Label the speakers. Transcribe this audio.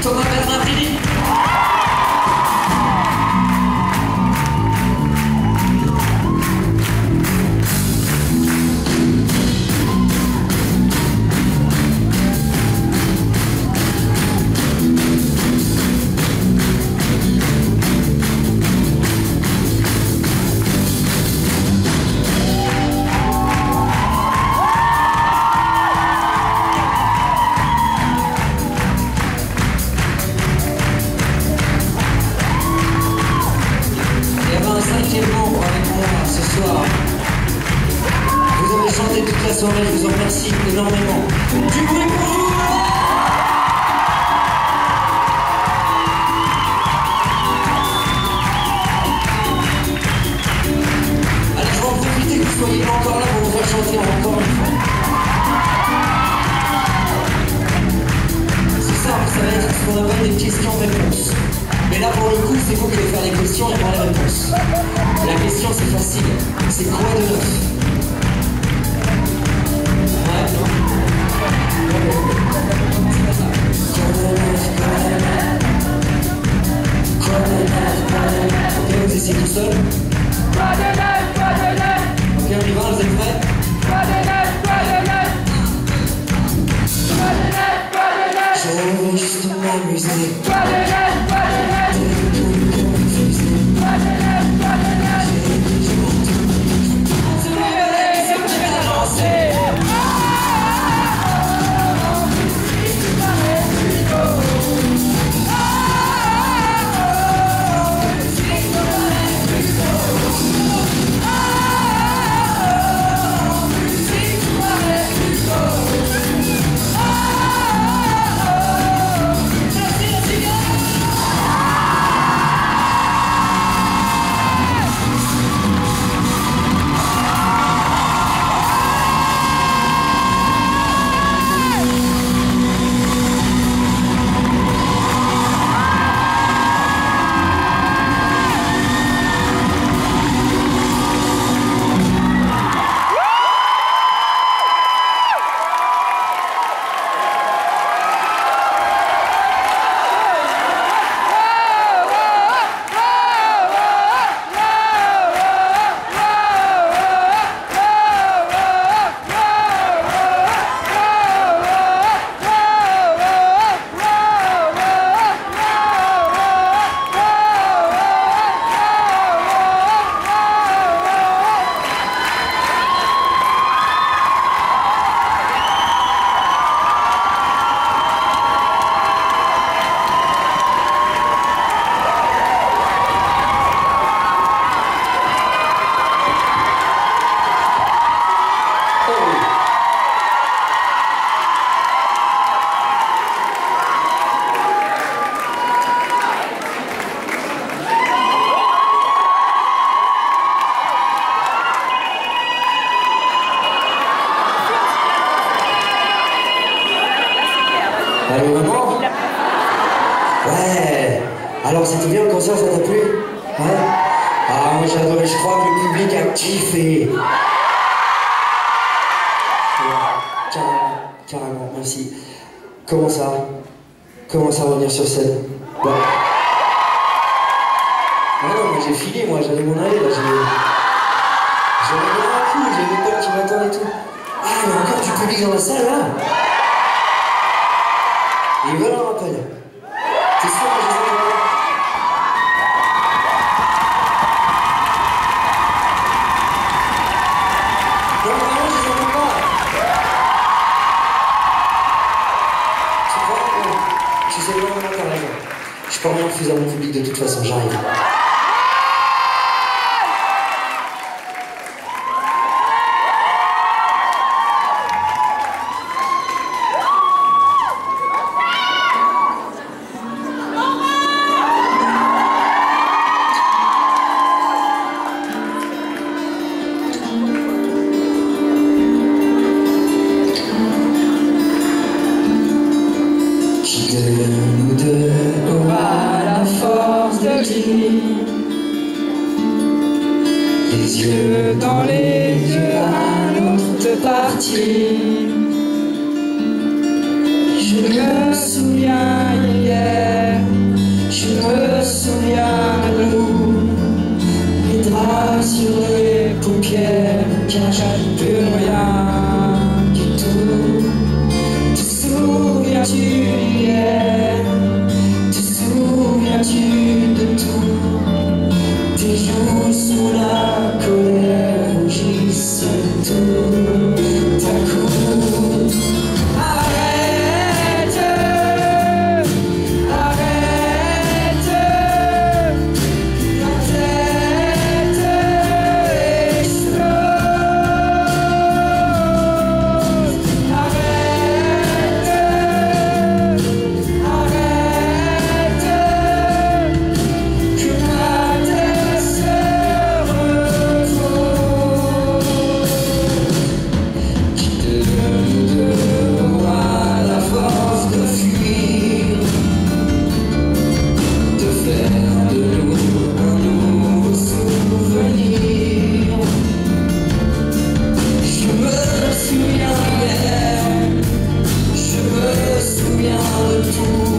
Speaker 1: Thomas Bernardini. Vous avez chanté toute la soirée, je vous en remercie énormément. Du bruit pour vous! Allez, je vais en profiter que vous soyez encore là pour vous faire chanter encore une fois. C'est ça, ça va être ce qu'on appelle des questions-réponses. Mais là, pour le coup, c'est vous qui allez faire les questions et moi les réponses. La question, c'est facile. C'est quoi de neuf? Ouais, non? Ok, vous essayez tout seul? Ok, on y va, vous êtes prêts? Je veux juste m'amuser. Allô maman? Ouais. Alors c'était bien le concert, ça t'a plu? Ouais. Ah moi j'ai adoré, je crois que le public a kiffé. Ouais, carrément, merci. Comment ça revenir sur scène? Ouais. Ah non, mais j'ai filé moi, j'allais m'en aller là, j'avais bien un coup, j'ai des potes qui m'attendent et tout. Ah il y a encore du public dans la salle là? Et voilà un rappel. C'est sûr que je les entends pas. Non, vraiment, je les entends pas. Tu crois que je sais vraiment t'as raison. Je peux rien refuser à mon public de toute façon, j'arrive.
Speaker 2: Qui de nous deux aura la force de dire
Speaker 1: souviens de tout.